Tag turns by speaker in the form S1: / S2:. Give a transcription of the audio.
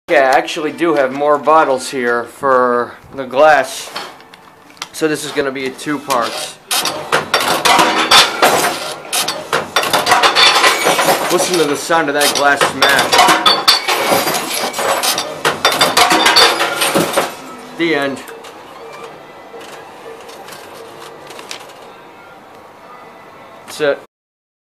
S1: Yeah, I actually do have more bottles here for the glass. So this is going to be a 2 parts. Listen to the sound of that glass smash. The end. That's it.